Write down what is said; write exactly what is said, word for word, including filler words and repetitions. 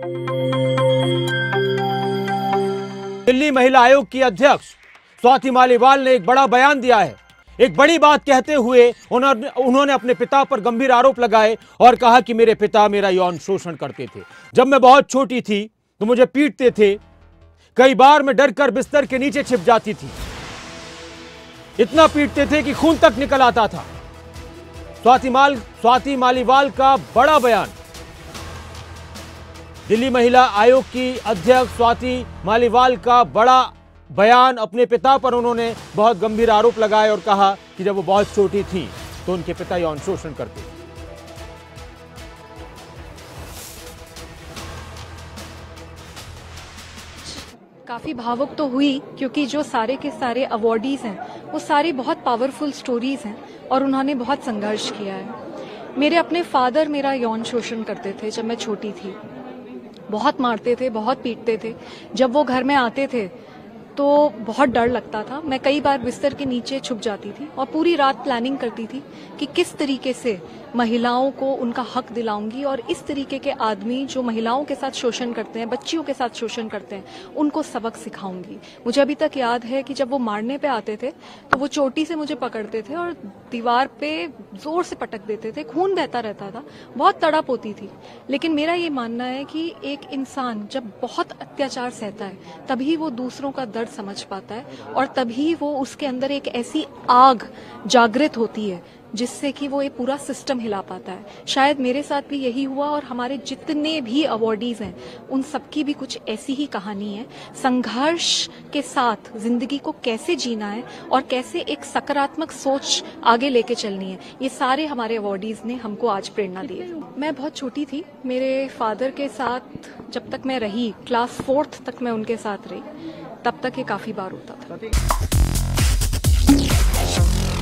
दिल्ली महिला आयोग की अध्यक्ष स्वाति मालीवाल ने एक बड़ा बयान दिया है। एक बड़ी बात कहते हुए उन्होंने उन्होंने अपने पिता पर गंभीर आरोप लगाए और कहा कि मेरे पिता मेरा यौन शोषण करते थे। जब मैं बहुत छोटी थी तो मुझे पीटते थे, कई बार मैं डरकर बिस्तर के नीचे छिप जाती थी, इतना पीटते थे कि खून तक निकल आता था। स्वाति माल स्वाति मालीवाल का बड़ा बयान। दिल्ली महिला आयोग की अध्यक्ष स्वाति मालीवाल का बड़ा बयान। अपने पिता पर उन्होंने बहुत गंभीर आरोप लगाए और कहा कि जब वो बहुत छोटी थी तो उनके पिता यौन शोषण करते थे। काफ़ी भावुक तो हुई, क्योंकि जो सारे के सारे अवॉर्डीज हैं वो सारी बहुत पावरफुल स्टोरीज हैं और उन्होंने बहुत संघर्ष किया है। मेरे अपने फादर मेरा यौन शोषण करते थे जब मैं छोटी थी, बहुत मारते थे, बहुत पीटते थे। जब वो घर में आते थे तो बहुत डर लगता था। मैं कई बार बिस्तर के नीचे छुप जाती थी और पूरी रात प्लानिंग करती थी कि किस तरीके से महिलाओं को उनका हक दिलाऊंगी और इस तरीके के आदमी जो महिलाओं के साथ शोषण करते हैं, बच्चियों के साथ शोषण करते हैं, उनको सबक सिखाऊंगी। मुझे अभी तक याद है कि जब वो मारने पे आते थे तो वो चोटी से मुझे पकड़ते थे और दीवार पे जोर से पटक देते थे, खून बहता रहता था, बहुत तड़प होती थी। लेकिन मेरा ये मानना है कि एक इंसान जब बहुत अत्याचार सहता है तभी वो दूसरों का दर्द समझ पाता है और तभी वो उसके अंदर एक ऐसी आग जागृत होती है जिससे कि वो ये पूरा सिस्टम हिला पाता है। शायद मेरे साथ भी यही हुआ और हमारे जितने भी अवॉर्डीज हैं उन सबकी भी कुछ ऐसी ही कहानी है। संघर्ष के साथ जिंदगी को कैसे जीना है और कैसे एक सकारात्मक सोच आगे लेके चलनी है, ये सारे हमारे अवॉर्डीज ने हमको आज प्रेरणा दी है। मैं बहुत छोटी थी, मेरे फादर के साथ जब तक मैं रही, क्लास फोर्थ तक मैं उनके साथ रही, तब तक ये काफी बार होता था।